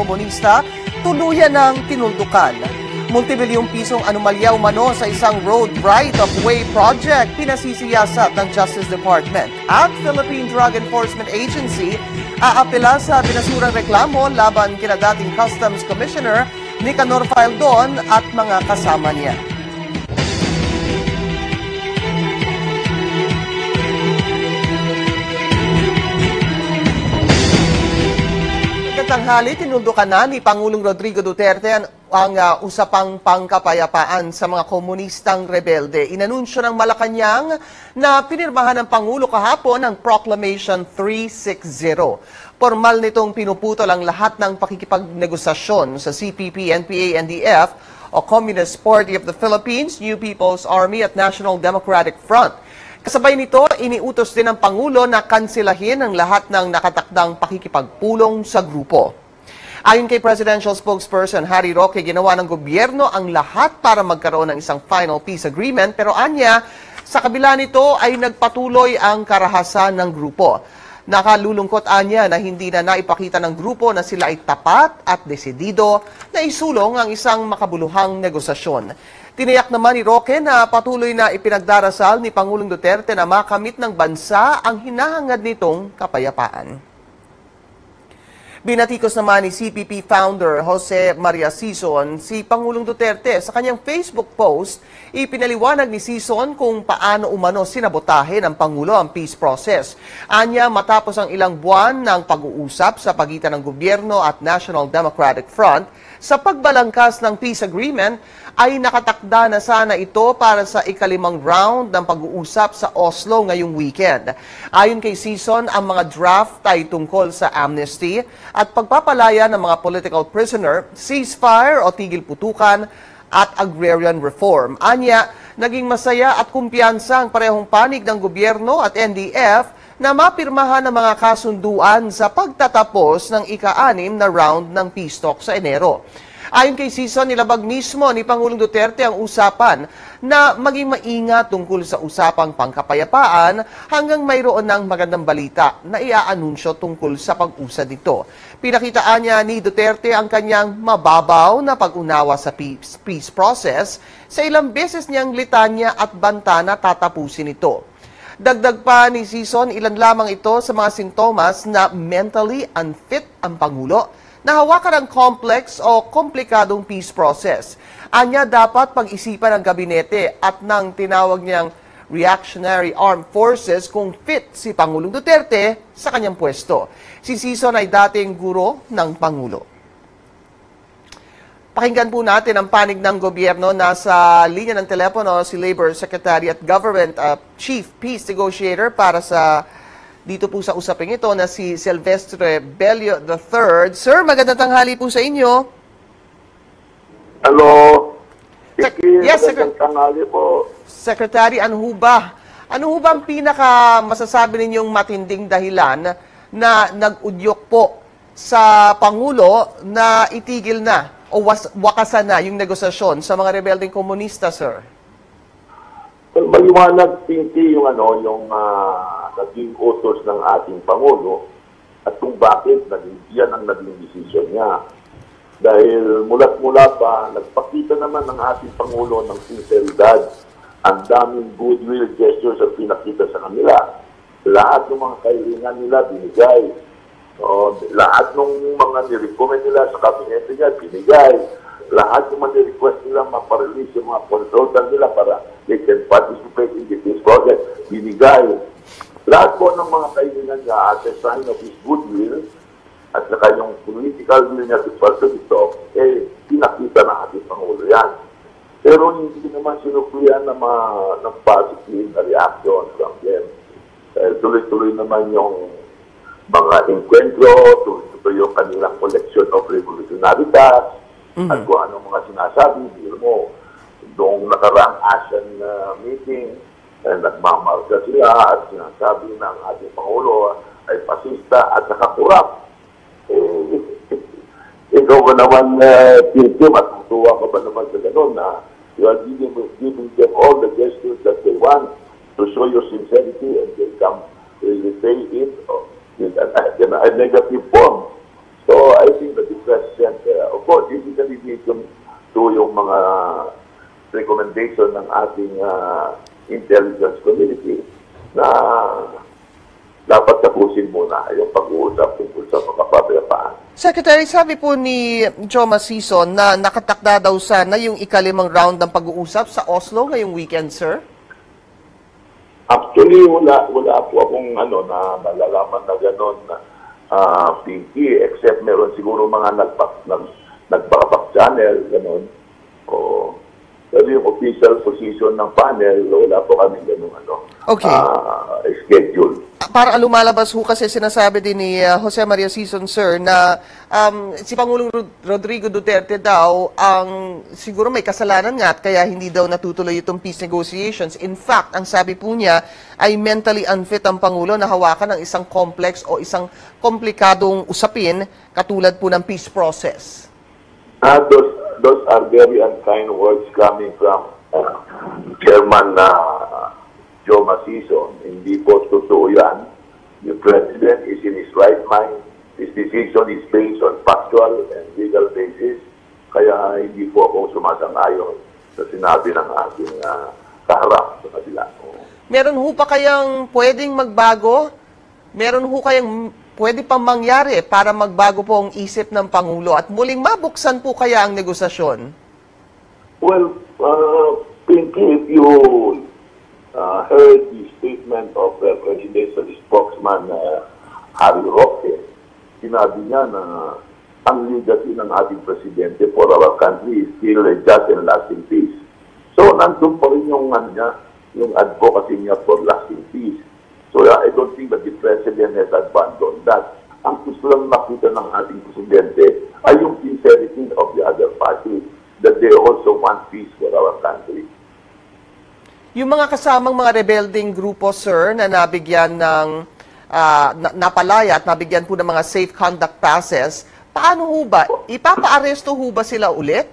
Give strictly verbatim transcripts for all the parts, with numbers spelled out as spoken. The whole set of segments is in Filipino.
komunista tuluyan ng tinuntukan. Multibilyong pisong anomalya umano sa isang road right-of-way project pinasisiyasat ng Justice Department at Philippine Drug Enforcement Agency aapela sa binasurang reklamo laban kina dating Customs Commissioner Nicanor Faldon at mga kasama niya. Tanghali, tinundukan na ni Pangulong Rodrigo Duterte ang, ang uh, usapang pangkapayapaan sa mga komunistang rebelde. Inanunsyo ng Malacanang na pinirmahan ng Pangulo kahapon ang Proclamation three sixty. Formal nitong pinuputol ang lahat ng pakikipagnegosasyon sa C P P, N P A, N D F o Communist Party of the Philippines, New People's Army at National Democratic Front. Kasabay nito, iniutos din ng Pangulo na kansilahin ang lahat ng nakatakdang pakikipagpulong sa grupo. Ayon kay Presidential Spokesperson Harry Roque, ginawa ng gobyerno ang lahat para magkaroon ng isang final peace agreement, pero anya, sa kabila nito ay nagpatuloy ang karahasan ng grupo. Nakalulungkot anya na hindi na naipakita ng grupo na sila ay tapat at desidido na isulong ang isang makabuluhang negosasyon. Tiniyak naman ni Roque na patuloy na ipinagdarasal ni Pangulong Duterte na makamit ng bansa ang hinahangad nitong kapayapaan. Binatikos naman ni C P P founder Jose Maria Sison si Pangulong Duterte. Sa kanyang Facebook post, ipinaliwanag ni Sison kung paano umano sinabotahe ng Pangulo ang peace process. Anya, matapos ang ilang buwan ng pag-uusap sa pagitan ng gobyerno at National Democratic Front, sa pagbalangkas ng peace agreement, ay nakatakda na sana ito para sa ikalimang round ng pag-uusap sa Oslo ngayong weekend. Ayon kay Sison, ang mga draft ay tungkol sa amnesty at pagpapalaya ng mga political prisoner, ceasefire o tigil putukan at agrarian reform. Anya, naging masaya at kumpiyansa ang parehong panig ng gobyerno at N D F na mapirmahan ng mga kasunduan sa pagtatapos ng ika-anim na round ng peace talk sa Enero. Ayon kay Sison, nilabag mismo ni Pangulong Duterte ang usapan na maging maingat tungkol sa usapang pangkapayapaan hanggang mayroon ng magandang balita na iaanunsyo tungkol sa pag-usad nito. Pinakitaan niya ni Duterte ang kanyang mababaw na pag-unawa sa peace, peace process sa ilang beses niyang litanya at banta na tatapusin ito. Dagdag pa ni Sison, ilan lamang ito sa mga sintomas na mentally unfit ang Pangulo na hawakan ng complex o komplikadong peace process. Anya, dapat pag-isipan ng gabinete at ng tinawag niyang reactionary armed forces kung fit si Pangulong Duterte sa kanyang pwesto. Si Sison ay dating guro ng Pangulo. Pakinggan po natin ang panig ng gobyerno. Nasa linya ng telepono si Labor Secretary at Government uh, Chief Peace Negotiator para sa dito po sa usaping ito na si Silvestre Bello the third. Sir, magandang tanghali po sa inyo. Hello. Sec yes, magandang tanghali po. Secretary, ano ho ba? Ano ho ba ang pinaka masasabi ninyong matinding dahilan na nag-udyok po sa Pangulo na itigil na o was wakasan na yung negosasyon sa mga rebeldeng komunista, sir? Well, maliwanag, Pinky, yung ano, yung uh, naging utos ng ating Pangulo at kung bakit naging, yan ang naging decision niya. Dahil mula't mula pa, nagpakita naman ng ating Pangulo ng sinceridad. Ang daming goodwill gestures ang pinakita sa kanila. Lahat ng mga kailangan nila binigay. So, lahat ng mga nirecommend nila sa kabinete niya, binigay. Lahat ng mga request nila maparelease yung mga consultant nila para they can participate in the peace project, binigay. Lahat po ng mga kailangan niya as a sign of his goodwill at saka yung political will niya to pursue ito, eh, pinakita na ating Pangulo yan. Pero hindi naman sinuklian na mga ng positive na reaction from them. Dahil tuloy-tuloy naman yung mga encuentro, tuloy-tuloy yung kanilang collection of revolutionary tasks, mm-hmm. at kung anong mga sinasabi, hindi mo, noong nakaraang ASEAN uh, meeting, eh, nagmamarka sila at sinasabi ng ating Pangulo ay pasista at nakakurap. Eh, ikaw ba naman, uh, Tim, at tutuwa ka ba naman sa gano'n na you are giving, giving them all the gestures that they want to show your sincerity and they come, they say it in a, in a negative form. So I think that the President, uh, of course, hindi ka dito to yung mga recommendation ng ating uh, intelligence community na dapat tapusin muna yung pag-uusap tungkol sa pagkapapayapaan. Secretary, sabi po ni Joma Sison na nakatakda daw sana yung ikalimang round ng pag-uusap sa Oslo ngayong weekend, sir? Actually, wala, wala po akong ano, na nalalaman na gano'n na uh, pinky, except meron siguro mga nagpak, nag, nagpakapak channel, gano'n. O, pero yung official position ng panel, wala po kami gano'n ano, Okay. uh, schedule. Para lumalabas ho kasi sinasabi din ni uh, Jose Maria Sison, sir, na um, si Pangulong Rod Rodrigo Duterte daw ang siguro may kasalanan nga at kaya hindi daw natutuloy itong peace negotiations. In fact, ang sabi po niya ay mentally unfit ang Pangulo na hawakan ng isang complex o isang komplikadong usapin katulad po ng peace process. Uh, those, those are very unkind words coming from uh, Chairman uh, Joma Sison. Hindi po totoo yan. The President is in his right mind. His decision is based on factual and legal basis. Kaya hindi po ako sumasang-ayon sa sinabi ng ating uh, kaharap sa kabila. Meron ho pa kayang pwedeng magbago? Meron ho kayang pwede pang mangyari para magbago po ang isip ng Pangulo at muling mabuksan po kaya ang negosasyon? Well, uh, Pinky, if you uh, heard the statement of the presidential spokesman uh, Harry Roque, sinabi niya na ang legacy ng ating presidente for our country is still a just and lasting peace. So, nandun pa rin yung, ano niya, yung advocacy niya for lasting peace. So, uh, I don't think that the president has abandoned that. Ang gusto lang makita ng ating presidente ay yung sincerity of the other party, that they also want peace for our country. Yung mga kasamang mga rebelding grupo, sir, na nabigyan ng uh, na, napalaya at nabigyan po ng mga safe conduct passes, paano ho ba? Ipapa-aresto ho ba sila ulit?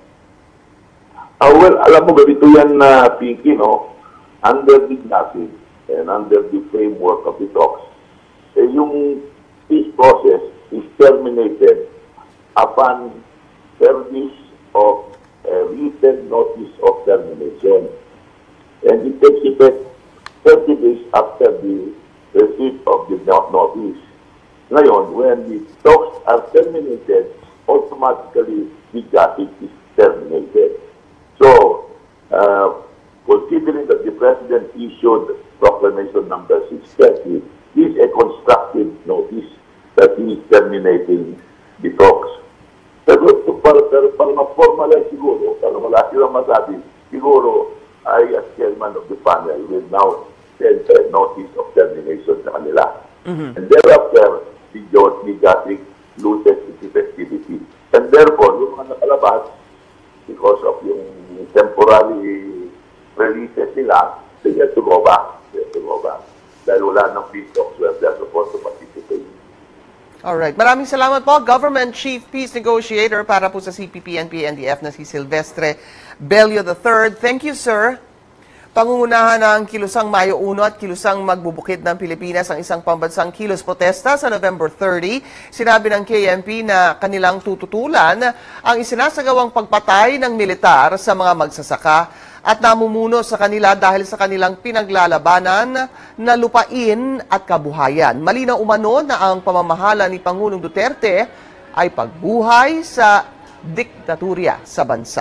Uh, well, alam mo, ganito yan na uh, Pinky, no? Under the graphic and under the framework of the talks, eh, yung peace process is terminated upon service of a written notice of termination. And it takes effect thirty days after the receipt of the notice. Ngayon, when the talks are terminated, automatically the graphic is terminated. So, uh, considering that the President issued Proclamation number six thirty, this is a constructive notice that he is terminating the talks. Pero para, para, para ma-formalize siguro, para wala silang masabi, siguro I, as chairman of the panel, will now send a notice of termination sa kanila. Mm-hmm. And thereafter, the George Nigatic loses its effectivity. And therefore, yung mga nakalabas, because of yung temporary releases nila, they have to go back. They have to go back. Dahil wala ng peace talks where they are supposed to participate. Alright. Maraming salamat po, Government Chief Peace Negotiator para po sa C P P, N P A, N D F na si Silvestre Bello the third. Thank you, sir. Pangungunahan ng kilusang Mayo one at kilusang magbubukid ng Pilipinas ang isang pambansang kilos protesta sa November thirty. Sinabi ng K M P na kanilang tututulan ang isinasagawang pagpatay ng militar sa mga magsasaka at namumuno sa kanila dahil sa kanilang pinaglalabanan na lupain at kabuhayan. Malinaw umano na ang pamamahala ni Pangulong Duterte ay pagbuhay sa diktatorya sa bansa.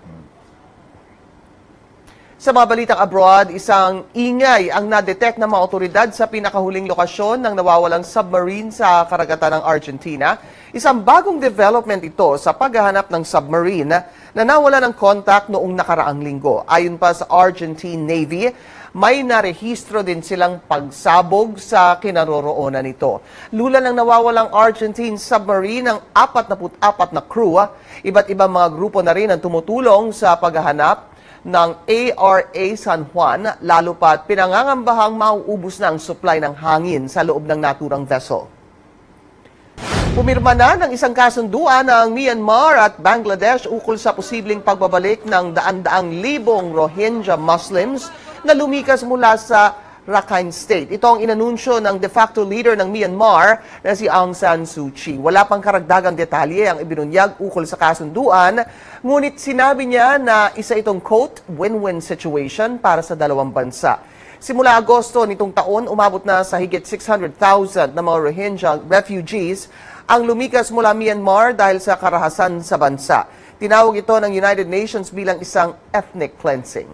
Sa mga balitang abroad, isang ingay ang na-detect ng mga otoridad sa pinakahuling lokasyon ng nawawalang submarine sa karagatan ng Argentina. Isang bagong development ito sa paghahanap ng submarine na nawala ng contact noong nakaraang linggo. Ayon pa sa Argentine Navy, may narehistro din silang pagsabog sa kinaroroonan nito. Lula ng nawawalang Argentine submarine ng forty-four na crew. Iba't ibang mga grupo na rin ang tumutulong sa paghahanap ng A R A San Juan, lalo pat pinangangambahang mauubos na ang supply ng hangin sa loob ng naturang vessel. Pumirma na ng isang kasunduan ng Myanmar at Bangladesh ukol sa posibleng pagbabalik ng daan-daang libong Rohingya Muslims na lumikas mula sa Rakhine State. Ito ang inanunsyo ng de facto leader ng Myanmar na si Aung San Suu Kyi. Wala pang karagdagang detalye ang ibinunyag ukol sa kasunduan, ngunit sinabi niya na isa itong quote, win-win situation para sa dalawang bansa. Simula Agosto nitong taon, umabot na sa higit six hundred thousand na mga Rohingya refugees ang lumikas mula Myanmar dahil sa karahasan sa bansa. Tinawag ito ng United Nations bilang isang ethnic cleansing.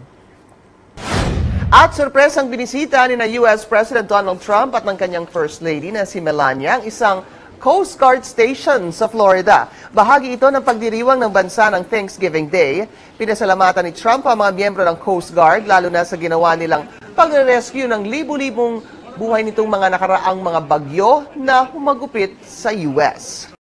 At sorpresang binisita ni na U S President Donald Trump at ng kanyang First Lady na si Melania ang isang Coast Guard Station sa Florida. Bahagi ito ng pagdiriwang ng bansa ng Thanksgiving Day. Pinasalamatan ni Trump ang mga miyembro ng Coast Guard lalo na sa ginawa nilang pagre-rescue ng libu-libong buhay nitong mga nakaraang mga bagyo na humagupit sa U S